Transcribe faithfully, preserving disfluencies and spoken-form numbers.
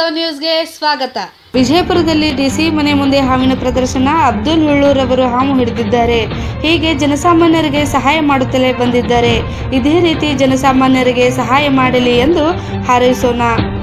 ವಾಸ್ತವ ನ್ಯೂಸ್ಗೆ ಸ್ವಾಗತ. ವಿಜಯಪುರದಲ್ಲಿ ಡಿಸಿ ಮನೆ ಮುಂದೆ ಹಾವಿನ ಪ್ರದರ್ಶನ. ಅಬ್ದುಲ್ ಹುಳ್ಳೂರವರು ಹಾವು ಹಿಡಿದಿದ್ದಾರೆ. ಹೀಗೆ ಜನಸಾಮಾನ್ಯರಿಗೆ ಸಹಾಯ ಮಾಡುತ್ತಲೇ ಬಂದಿದ್ದಾರೆ. ಇದೇ ರೀತಿ ಜನಸಾಮಾನ್ಯರಿಗೆ ಸಹಾಯ ಮಾಡಲಿ ಎಂದು ಹಾರೈಸೋಣ.